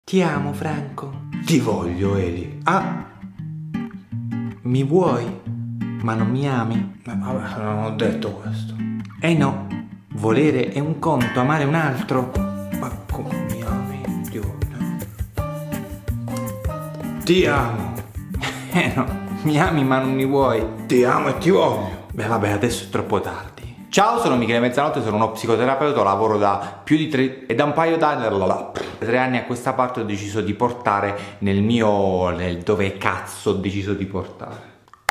Ti amo, Franco. Ti voglio, Eli. Ah, mi vuoi, ma non mi ami? Vabbè, non ho detto questo. Eh no, volere è un conto, amare un altro. Ma come mi ami? Ti voglio. Ti amo. No, mi ami ma non mi vuoi. Ti amo e ti voglio. Beh vabbè, adesso è troppo tardi. Ciao, sono Michele Mezzanotte, sono uno psicoterapeuta, lavoro da più di 3 anni a questa parte ho deciso di portare dove cazzo ho deciso di portare.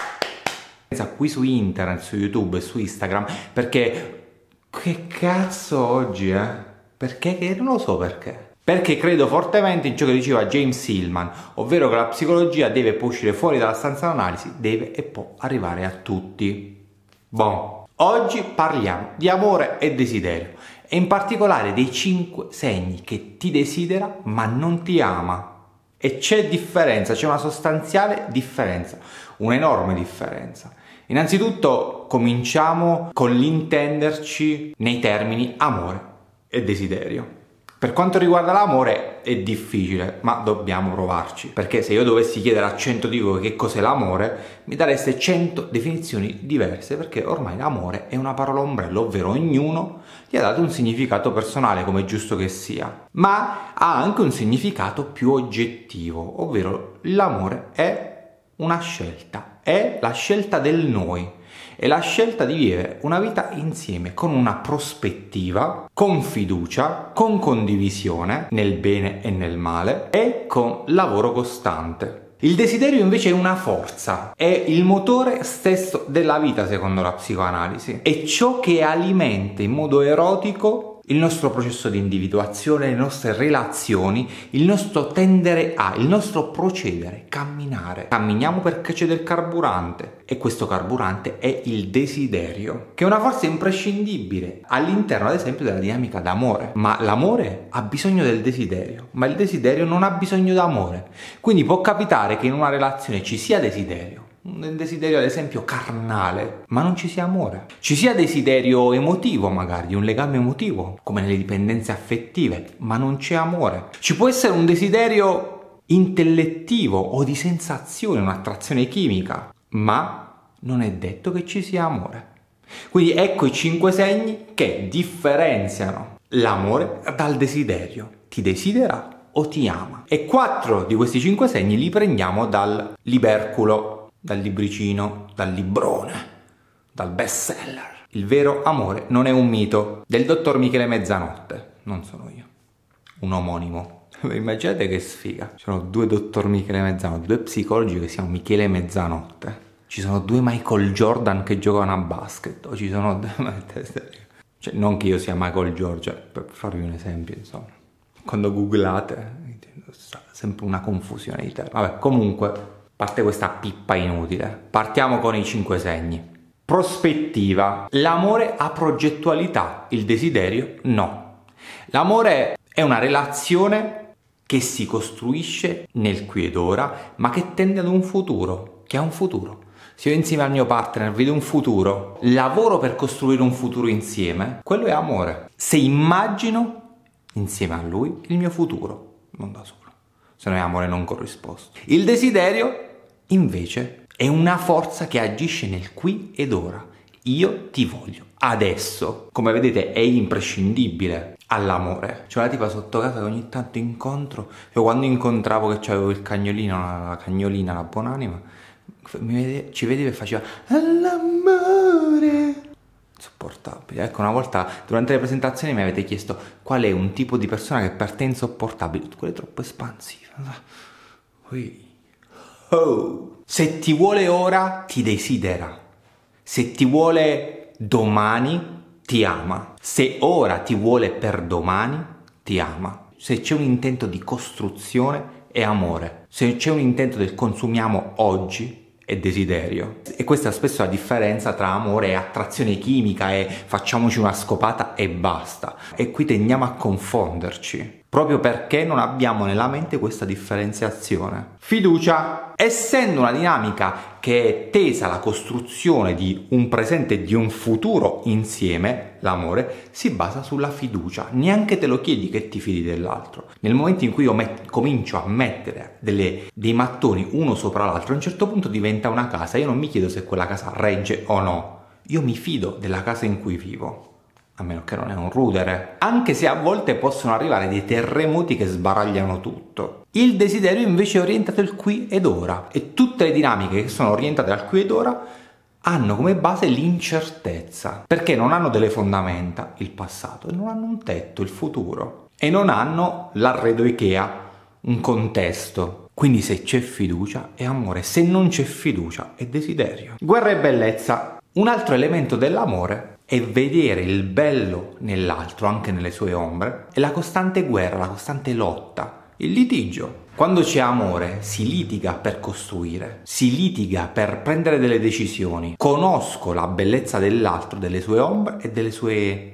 Qui su internet, su YouTube e su Instagram, perché che cazzo oggi, Perché? Che non lo so perché. Perché credo fortemente in ciò che diceva James Hillman, ovvero che la psicologia deve poi uscire fuori dalla stanza d'analisi, deve e può arrivare a tutti. Bon. Oggi parliamo di amore e desiderio e in particolare dei 5 segni che ti desidera ma non ti ama. E c'è differenza, c'è una sostanziale differenza, un'enorme differenza. Innanzitutto cominciamo con l'intenderci nei termini amore e desiderio. Per quanto riguarda l'amore è difficile, ma dobbiamo provarci, perché se io dovessi chiedere a 100 di voi che cos'è l'amore, mi dareste 100 definizioni diverse, perché ormai l'amore è una parola ombrello, ovvero ognuno gli ha dato un significato personale, come è giusto che sia, ma ha anche un significato più oggettivo, ovvero l'amore è una scelta, è la scelta del noi. È la scelta di vivere una vita insieme con una prospettiva, con fiducia, con condivisione nel bene e nel male e con lavoro costante. Il desiderio invece è una forza, è il motore stesso della vita secondo la psicoanalisi, è ciò che alimenta in modo erotico il nostro processo di individuazione, le nostre relazioni, il nostro tendere a, il nostro procedere, camminare. Camminiamo perché c'è del carburante e questo carburante è il desiderio, che è una forza imprescindibile all'interno ad esempio della dinamica d'amore. Ma l'amore ha bisogno del desiderio, ma il desiderio non ha bisogno d'amore. Quindi può capitare che in una relazione ci sia desiderio, un desiderio ad esempio carnale, ma non ci sia amore. Ci sia desiderio emotivo magari, un legame emotivo, come nelle dipendenze affettive, ma non c'è amore. Ci può essere un desiderio intellettivo o di sensazione, un'attrazione chimica, ma non è detto che ci sia amore. Quindi ecco i 5 segni che differenziano l'amore dal desiderio. Ti desidera o ti ama? E 4 di questi 5 segni li prendiamo dal liberculo, dal libricino, dal librone, dal bestseller. Il vero amore non è un mito, del dottor Michele Mezzanotte, non sono io, un omonimo. Immaginate che sfiga, ci sono 2 dottor Michele Mezzanotte, 2 psicologi che si chiamano Michele Mezzanotte, ci sono 2 Michael Jordan che giocano a basket, o ci sono cioè non che io sia Michael Jordan, per farvi un esempio, insomma, quando googlate sempre una confusione di termini. Vabbè, comunque, a parte questa pippa inutile, partiamo con i 5 segni. Prospettiva. L'amore ha progettualità, il desiderio no. L'amore è una relazione che si costruisce nel qui ed ora, ma che tende ad un futuro, che ha un futuro. Se io insieme al mio partner vedo un futuro, lavoro per costruire un futuro insieme, quello è amore. Se immagino insieme a lui il mio futuro, non da solo, se no è amore non corrisposto. Il desiderio invece è una forza che agisce nel qui ed ora. Io ti voglio adesso. Come vedete è imprescindibile all'amore. C'è una tipa sotto casa che ogni tanto incontro. Io quando incontravo che c'avevo il cagnolino, la cagnolina, la buonanima, ci vedeva e faceva all'amore. Insopportabile. Ecco, una volta durante le presentazioni mi avete chiesto qual è un tipo di persona che per te è insopportabile. Quella è troppo espansiva. Oh. Se ti vuole ora, ti desidera. Se ti vuole domani, ti ama. Se ora ti vuole per domani, ti ama. Se c'è un intento di costruzione, è amore. Se c'è un intento del consumiamo oggi, è desiderio. E questa è spesso la differenza tra amore e attrazione chimica e facciamoci una scopata e basta. E qui tendiamo a confonderci. proprio perché non abbiamo nella mente questa differenziazione. Fiducia, essendo una dinamica che è tesa alla costruzione di un presente e di un futuro insieme, l'amore si basa sulla fiducia. Neanche te lo chiedi che ti fidi dell'altro. Nel momento in cui io comincio a mettere dei mattoni uno sopra l'altro, a un certo punto diventa una casa. Io non mi chiedo se quella casa regge o no. Io mi fido della casa in cui vivo. A meno che non è un rudere, anche se a volte possono arrivare dei terremoti che sbaragliano tutto. Il desiderio invece è orientato al qui ed ora, e tutte le dinamiche che sono orientate al qui ed ora hanno come base l'incertezza, perché non hanno delle fondamenta, il passato, e non hanno un tetto, il futuro, e non hanno l'arredo Ikea, un contesto. Quindi se c'è fiducia è amore, se non c'è fiducia è desiderio. Guerra e bellezza. Un altro elemento dell'amore è vedere il bello nell'altro, anche nelle sue ombre, e la costante guerra, la costante lotta, il litigio. Quando c'è amore si litiga per costruire, si litiga per prendere delle decisioni. Conosco la bellezza dell'altro, delle sue ombre e delle sue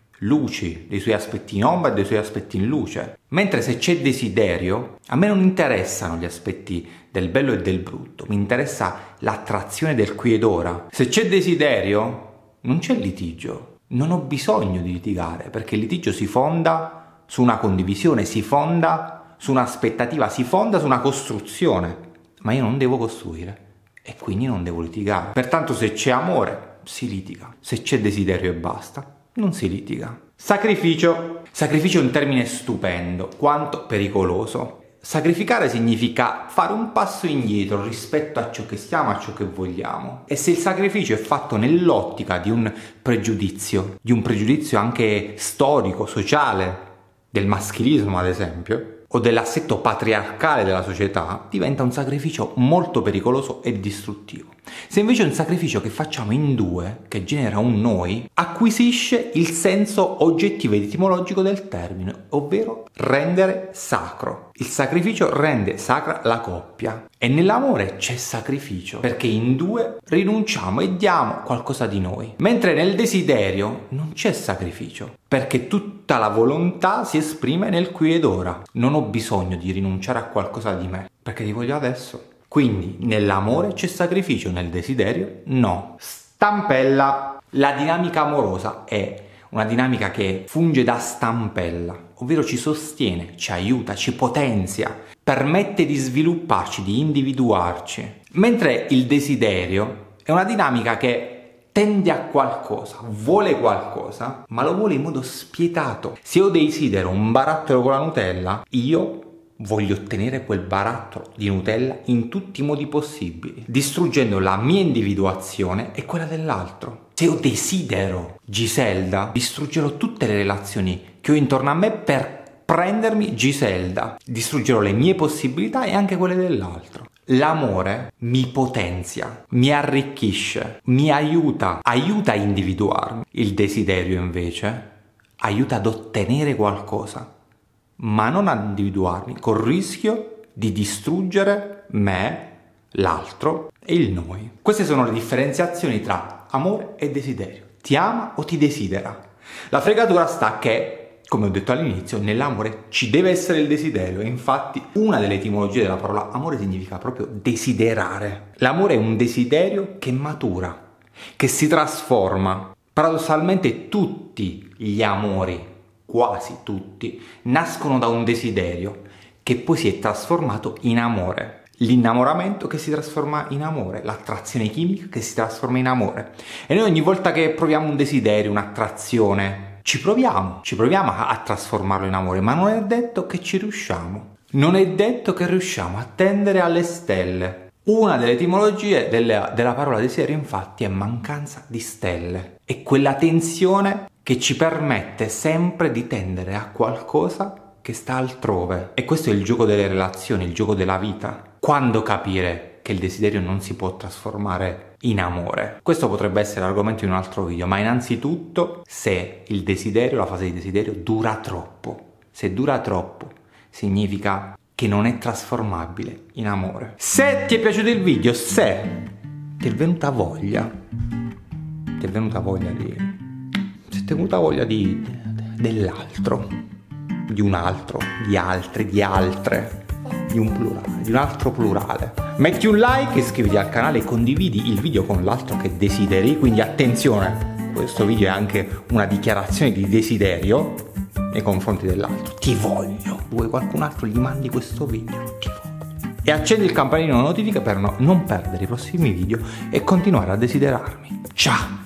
luci, dei suoi aspetti in ombra e dei suoi aspetti in luce. Mentre se c'è desiderio, a me non interessano gli aspetti del bello e del brutto, mi interessa l'attrazione del qui ed ora. Se c'è desiderio, non c'è litigio, non ho bisogno di litigare, perché il litigio si fonda su una condivisione, si fonda su un'aspettativa, si fonda su una costruzione, ma io non devo costruire e quindi non devo litigare. Pertanto se c'è amore si litiga, se c'è desiderio e basta, non si litiga. Sacrificio. Sacrificio è un termine stupendo, quanto pericoloso. Sacrificare significa fare un passo indietro rispetto a ciò che siamo, a ciò che vogliamo. E se il sacrificio è fatto nell'ottica di un pregiudizio anche storico, sociale, del maschilismo ad esempio, o dell'assetto patriarcale della società, diventa un sacrificio molto pericoloso e distruttivo. Se invece è un sacrificio che facciamo in due, che genera un noi, acquisisce il senso oggettivo ed etimologico del termine, ovvero rendere sacro. Il sacrificio rende sacra la coppia. E nell'amore c'è sacrificio, perché in due rinunciamo e diamo qualcosa di noi. Mentre nel desiderio non c'è sacrificio, perché tutta la volontà si esprime nel qui ed ora. Non ho bisogno di rinunciare a qualcosa di me, perché ti voglio adesso. Quindi nell'amore c'è sacrificio, nel desiderio no. Stampella. La dinamica amorosa è una dinamica che funge da stampella, ovvero ci sostiene, ci aiuta, ci potenzia, permette di svilupparci, di individuarci. Mentre il desiderio è una dinamica che tende a qualcosa, vuole qualcosa, ma lo vuole in modo spietato. Se io desidero un barattolo con la Nutella, io voglio ottenere quel barattolo di Nutella in tutti i modi possibili, distruggendo la mia individuazione e quella dell'altro. Se io desidero Giselda, distruggerò tutte le relazioni che ho intorno a me per prendermi Giselda. Distruggerò le mie possibilità e anche quelle dell'altro. L'amore mi potenzia, mi arricchisce, mi aiuta a individuarmi. Il desiderio invece aiuta ad ottenere qualcosa, ma non ad individuarmi, col rischio di distruggere me, l'altro e il noi. Queste sono le differenziazioni tra amore e desiderio. Ti ama o ti desidera? La fregatura sta che, come ho detto all'inizio, nell'amore ci deve essere il desiderio. E infatti una delle etimologie della parola amore significa proprio desiderare. L'amore è un desiderio che matura, che si trasforma. Paradossalmente tutti gli amori, quasi tutti, nascono da un desiderio che poi si è trasformato in amore. L'innamoramento che si trasforma in amore, l'attrazione chimica che si trasforma in amore. E noi ogni volta che proviamo un desiderio, un'attrazione, ci proviamo a trasformarlo in amore, ma non è detto che ci riusciamo. Non è detto che riusciamo a tendere alle stelle. Una delle etimologie della parola desiderio infatti è mancanza di stelle. È quella tensione che ci permette sempre di tendere a qualcosa che sta altrove. E questo è il gioco delle relazioni, il gioco della vita. Quando capire che il desiderio non si può trasformare in amore? Questo potrebbe essere argomento di un altro video, ma innanzitutto se il desiderio, la fase di desiderio dura troppo. Se dura troppo significa che non è trasformabile in amore. Se ti è piaciuto il video, se ti è venuta voglia dell'altro, di un altro, di altri, di altre, di un plurale, di un altro plurale. Metti un like, iscriviti al canale e condividi il video con l'altro che desideri, quindi attenzione, questo video è anche una dichiarazione di desiderio nei confronti dell'altro. Ti voglio. Vuoi qualcun altro, gli mandi questo video, ti voglio. E accendi il campanellino notifica per non perdere i prossimi video e continuare a desiderarmi. Ciao!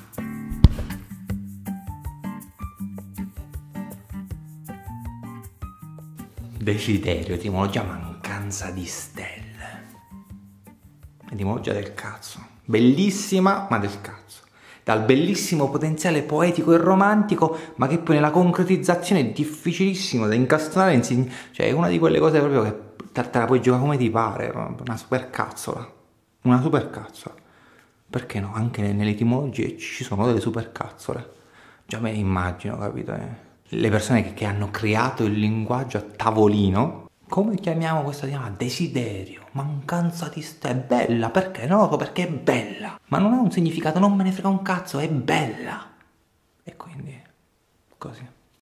Desiderio, etimologia mancanza di stelle. Etimologia del cazzo. Bellissima, ma del cazzo. Dal bellissimo potenziale poetico e romantico, ma che poi nella concretizzazione è difficilissimo da incastrare. Cioè è una di quelle cose proprio che te la puoi giocare come ti pare. Una supercazzola. Una supercazzola. Perché no? Anche nelle etimologie ci sono delle supercazzole. Già me ne immagino, capito? Le persone che hanno creato il linguaggio a tavolino, come chiamiamo questa chiamata? Desiderio, mancanza di stelle, è bella, perché? Non lo so, perché è bella, ma non ha un significato, non me ne frega un cazzo, è bella, e quindi così.